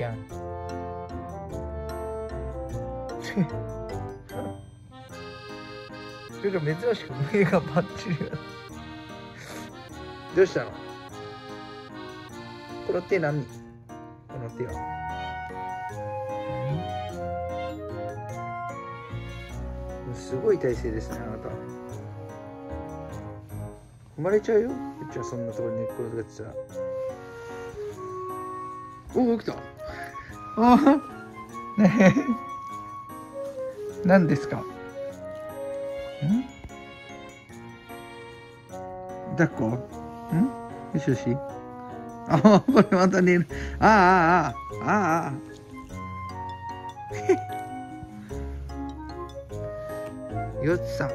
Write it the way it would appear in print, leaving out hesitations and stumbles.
キャン。それが珍しく目がパッチリ。どうしたの？この手何？この手は。すごい体勢ですね、あなた。生まれちゃうよ、うちはそんなところに寝っ転がってたら。おお、起きた。ああ、ねえ。何ですか？抱っこ？よしよし。ああ、これまた寝る。ああ、ああ、ああ。よつさん。はい。